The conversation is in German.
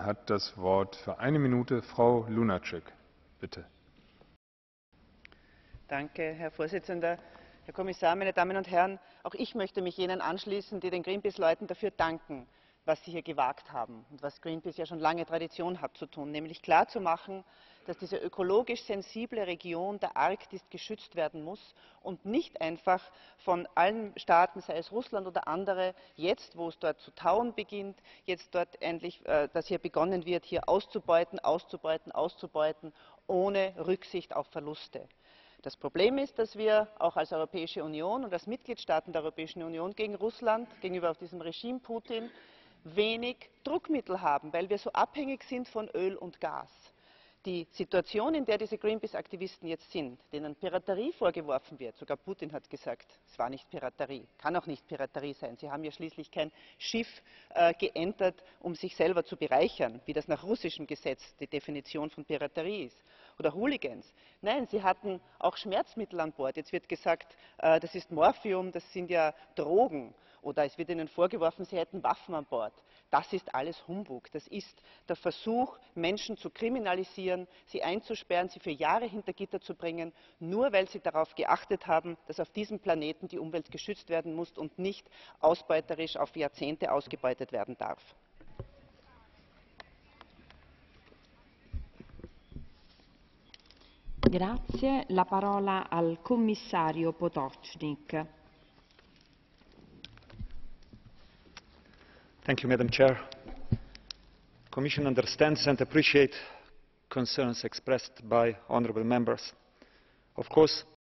hat das Wort für 1 Minute Frau Lunacek. Bitte. Danke, Herr Vorsitzender. Herr Kommissar, meine Damen und Herren, auch ich möchte mich jenen anschließen, die den Greenpeace-Leuten dafür danken, was sie hier gewagt haben und was Greenpeace ja schon lange Tradition hat zu tun, nämlich klarzumachen, dass diese ökologisch sensible Region der Arktis geschützt werden muss und nicht einfach von allen Staaten, sei es Russland oder andere, jetzt, wo es dort zu tauen beginnt, jetzt dort endlich, dass hier begonnen wird, hier auszubeuten, ohne Rücksicht auf Verluste. Das Problem ist, dass wir auch als Europäische Union und als Mitgliedstaaten der Europäischen Union gegen Russland, gegenüber diesem Regime Putin, wenig Druckmittel haben, weil wir so abhängig sind von Öl und Gas. Die Situation, in der diese Greenpeace-Aktivisten jetzt sind, denen Piraterie vorgeworfen wird, sogar Putin hat gesagt, es war nicht Piraterie, kann auch nicht Piraterie sein. Sie haben ja schließlich kein Schiff geentert, um sich selber zu bereichern, wie das nach russischem Gesetz die Definition von Piraterie ist. Oder Hooligans. Nein, sie hatten auch Schmerzmittel an Bord. Jetzt wird gesagt, das ist Morphium, das sind ja Drogen. Oder es wird ihnen vorgeworfen, sie hätten Waffen an Bord. Das ist alles Humbug. Das ist der Versuch, Menschen zu kriminalisieren, sie einzusperren, sie für Jahre hinter Gitter zu bringen, nur weil sie darauf geachtet haben, dass auf diesem Planeten die Umwelt geschützt werden muss und nicht ausbeuterisch auf Jahrzehnte ausgebeutet werden darf. Grazie. La parola al commissario Potočnik. Thank you, Madam Chair. The Commission understands and appreciates concerns expressed by honourable members. Of course,